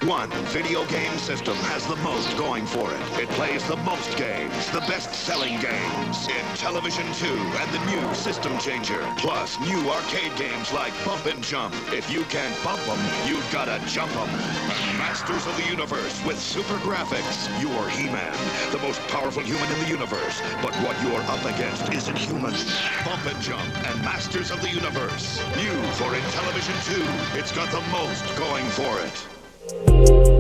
One video game system has the most going for it. It plays the most games, the best-selling games. Intellivision II and the new System Changer. Plus, new arcade games like Bump and Jump. If you can't bump them, you've gotta jump them. And Masters of the Universe with super graphics. You're He-Man, the most powerful human in the universe. But what you're up against isn't human. Bump and Jump and Masters of the Universe. New for Intellivision II. It's got the most going for it.